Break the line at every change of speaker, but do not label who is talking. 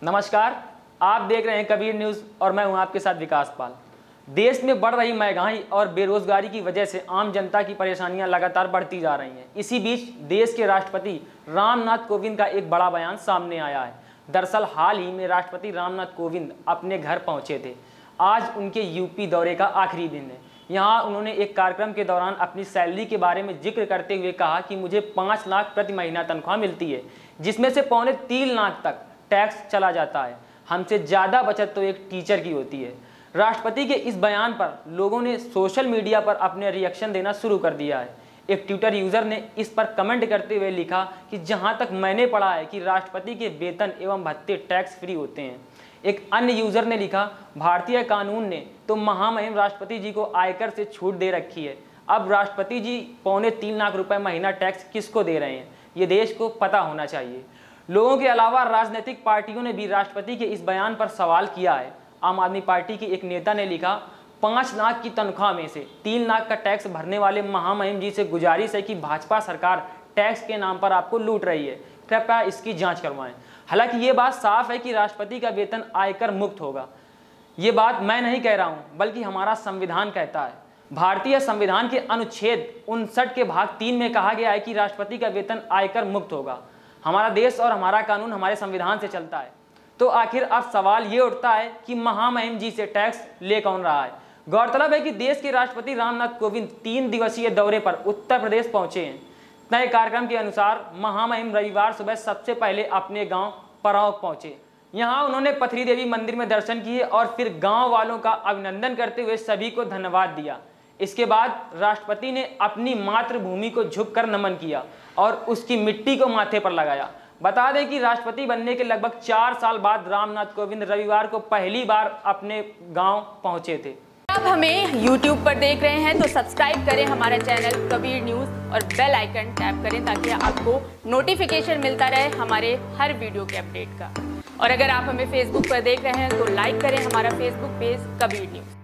नमस्कार, आप देख रहे हैं कबीर न्यूज़ और मैं हूं आपके साथ विकास पाल। देश में बढ़ रही महंगाई और बेरोजगारी की वजह से आम जनता की परेशानियां लगातार बढ़ती जा रही हैं। इसी बीच देश के राष्ट्रपति रामनाथ कोविंद का एक बड़ा बयान सामने आया है। दरअसल हाल ही में राष्ट्रपति रामनाथ कोविंद अपने घर पहुंचे थे। आज उनके यूपी दौरे का आखिरी दिन है। यहाँ उन्होंने एक कार्यक्रम के दौरान अपनी सैलरी के बारे में जिक्र करते हुए कहा कि मुझे 5 लाख प्रति महीना तनख्वाह मिलती है, जिसमें से 3.25 लाख तक टैक्स चला जाता है। हमसे ज़्यादा बचत तो एक टीचर की होती है। राष्ट्रपति के इस बयान पर लोगों ने सोशल मीडिया पर अपने रिएक्शन देना शुरू कर दिया है। एक ट्विटर यूज़र ने इस पर कमेंट करते हुए लिखा कि जहां तक मैंने पढ़ा है कि राष्ट्रपति के वेतन एवं भत्ते टैक्स फ्री होते हैं। एक अन्य यूज़र ने लिखा, भारतीय कानून ने तो महामहिम राष्ट्रपति जी को आयकर से छूट दे रखी है, अब राष्ट्रपति जी 3.25 लाख रुपए महीना टैक्स किसको दे रहे हैं, ये देश को पता होना चाहिए। लोगों के अलावा राजनीतिक पार्टियों ने भी राष्ट्रपति के इस बयान पर सवाल किया है। आम आदमी पार्टी के एक नेता ने लिखा, 5 लाख की तनख्वाह में से 3 लाख का टैक्स भरने वाले महामहिम जी से गुजारिश है कि भाजपा सरकार टैक्स के नाम पर आपको लूट रही है, कृपया इसकी जांच करवाएं। हालांकि ये बात साफ है कि राष्ट्रपति का वेतन आयकर मुक्त होगा। ये बात मैं नहीं कह रहा हूं, बल्कि हमारा संविधान कहता है। भारतीय संविधान के अनुच्छेद 59 के भाग 3 में कहा गया है कि राष्ट्रपति का वेतन आयकर मुक्त होगा। हमारा देश और हमारा कानून हमारे संविधान से चलता है। तो आखिर अब सवाल ये उठता है कि महामहिम जी से टैक्स ले कौन रहा है। गौरतलब है कि देश के राष्ट्रपति रामनाथ कोविंद 3 दिवसीय दौरे पर उत्तर प्रदेश पहुंचे हैं। नए कार्यक्रम के अनुसार महामहिम रविवार सुबह सबसे पहले अपने गांव पराव पहुंचे। यहां उन्होंने पथरी देवी मंदिर में दर्शन किए और फिर गांव वालों का अभिनंदन करते हुए सभी को धन्यवाद दिया। इसके बाद राष्ट्रपति ने अपनी मातृभूमि को झुककर नमन किया और उसकी मिट्टी को माथे पर लगाया। बता दें कि राष्ट्रपति बनने के लगभग 4 साल बाद रामनाथ कोविंद रविवार को पहली बार अपने गांव पहुंचे थे।
आप हमें YouTube पर देख रहे हैं तो सब्सक्राइब करें हमारा चैनल कबीर न्यूज़ और बेल आइकन टैप करें ताकि आपको नोटिफिकेशन मिलता रहे हमारे हर वीडियो के अपडेट का। और अगर आप हमें Facebook पर देख रहे हैं तो लाइक करें हमारा Facebook पेज कबीर न्यूज़।